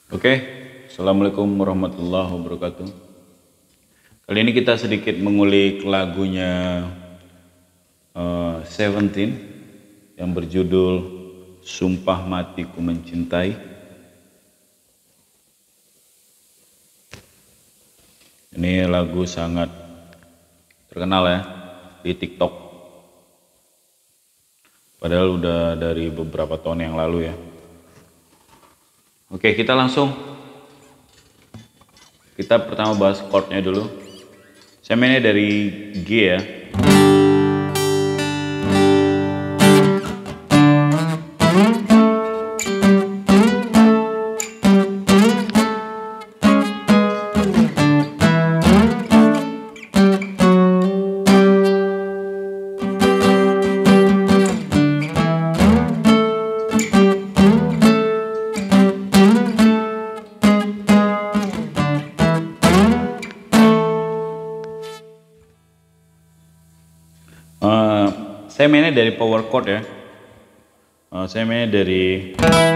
Oke, Assalamualaikum warahmatullahi wabarakatuh. Kali ini kita sedikit mengulik lagunya Seventeen yang berjudul Sumpah Matiku Mencintai. Ini lagu sangat terkenal ya di TikTok. Padahal udah dari beberapa tahun yang lalu ya. Oke, kita pertama bahas chordnya dulu. Saya mainnya dari G ya. Saya mainnya dari power chord ya. Saya mainnya dari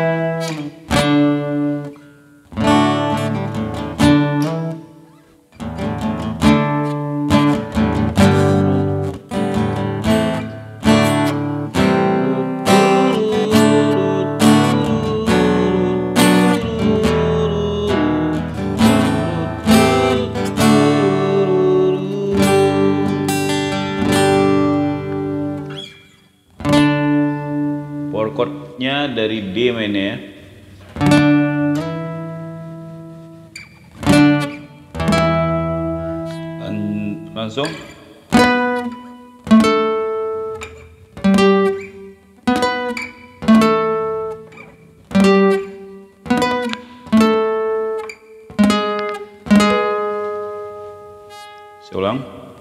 chordnya dari D mainnya ya. Langsung saya ulang.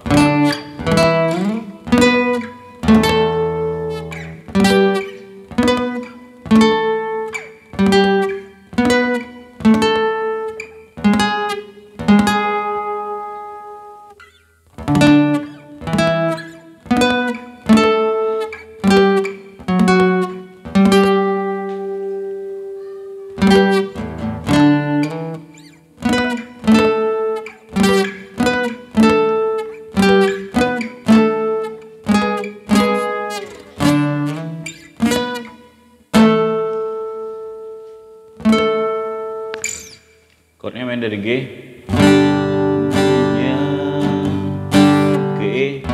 Chordnya main dari G ya, ke E,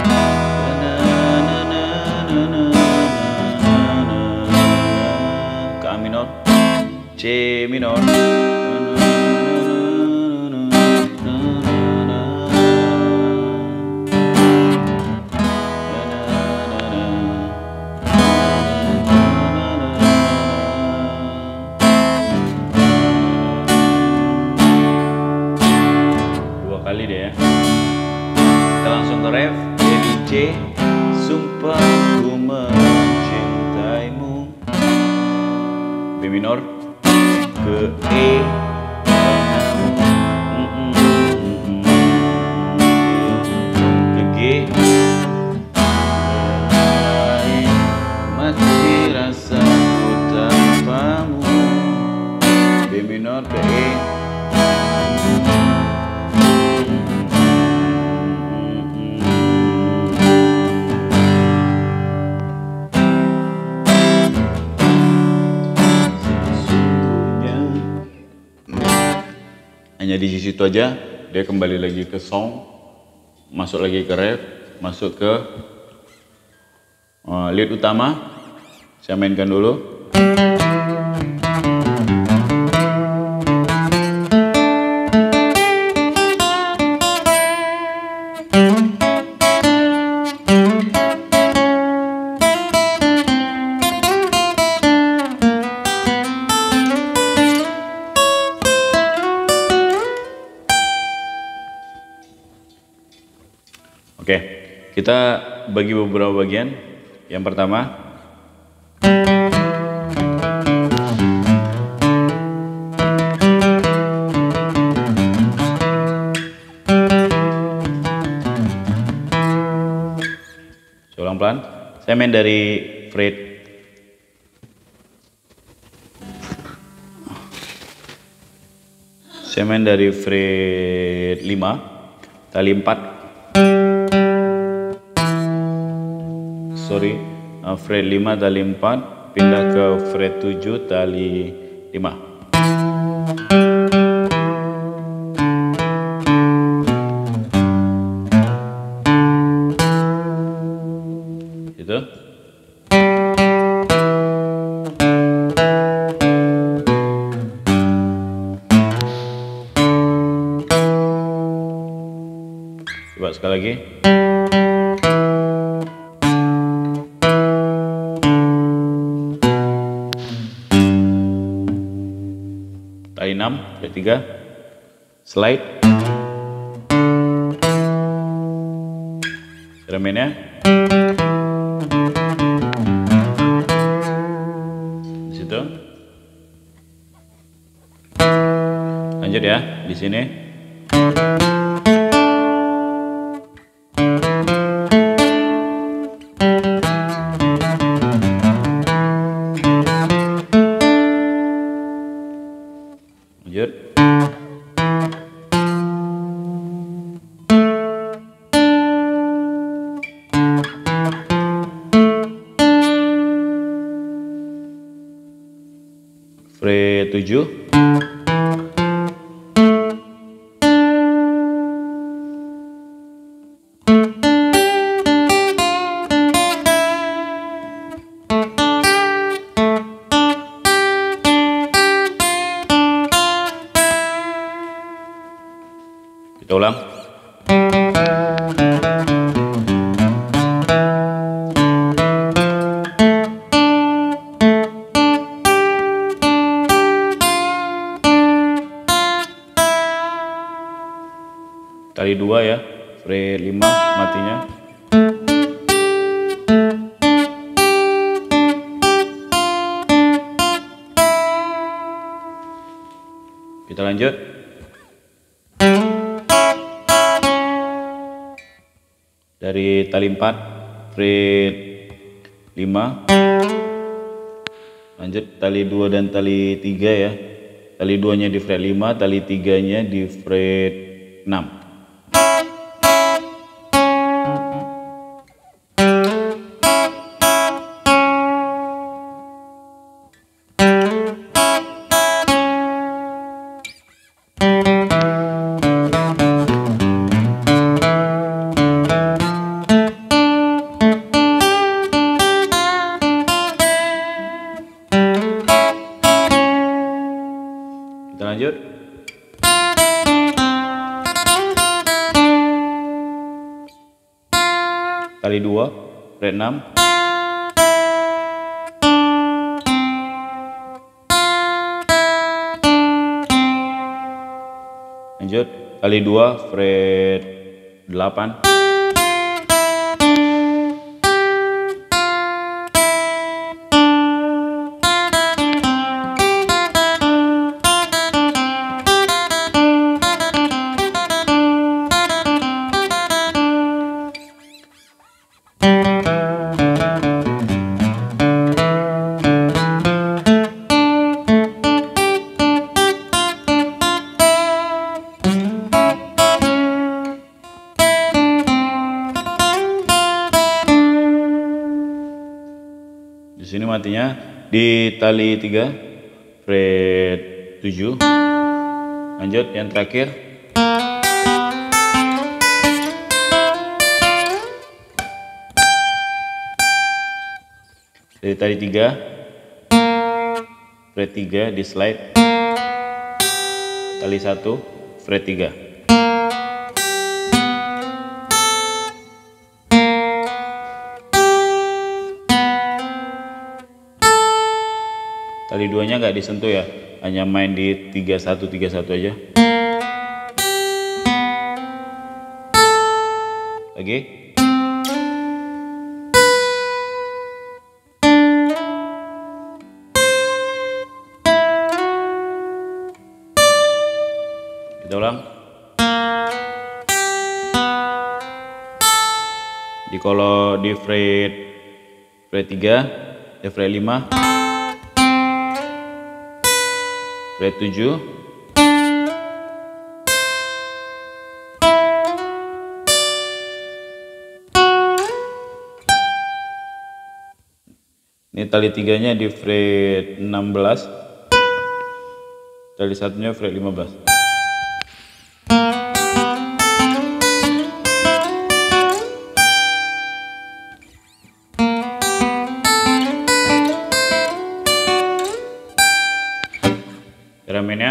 ke A minor, C minor, kali deh ya. Kita langsung ke ref dari C. Sumpah ku mencintaimu, B minor, ke E, ke G, mati rasaku tanpamu, B minor, ke E, hanya di situ aja. Dia kembali lagi ke song, masuk lagi ke ref, masuk ke lead utama. Saya mainkan dulu. Oke, kita bagi beberapa bagian. Yang pertama, saya ulang pelan. Saya main dari fret Saya main dari fret 5 tali 4. Fret 5 tali 4 pindah ke fret 7 tali 5. Itu. Coba sekali lagi. Tali 6, fret 3, slide. Cara mainnya di situ. Lanjut ya, di sini. Lanjut. Fret 7. Kita ulang. Tali 2 ya, fret 5 matinya. Kita lanjut. Dari tali 4 fret 5 lanjut tali 2 dan tali 3 ya. Tali 2 nya di fret 5, tali 3 nya di fret 6. Kita lanjut. Tali 2 fret 6. Lanjut tali 2 fret 8. Di sini matinya di tali 3 fret 7. Lanjut yang terakhir. Dari tali 3 fret 3 di slide. Tali 1 fret 3. Tali 2 nya nggak disentuh ya, hanya main di 31 aja. Lagi. Kita ulang. Kalau di fret 3, di fret 5, fret 7, Ini tali 3-nya di fret 16, tali 1-nya fret 15. Cara mainnya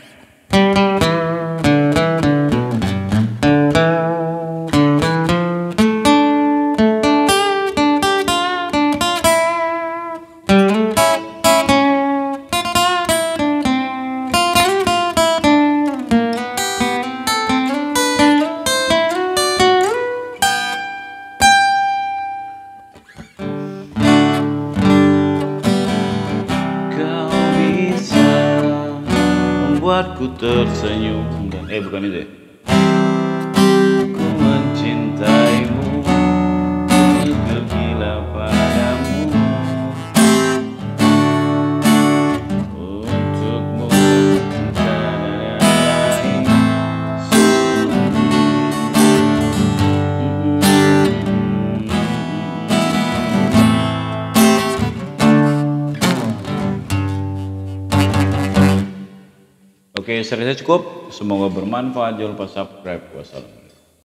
buatku tersenyum dan bukan itu ya. Ku mencintaimu, ku tergila padamu, untukmu tak ada lain. Oke, saya rasa cukup. Semoga bermanfaat. Jangan lupa subscribe. Wassalam.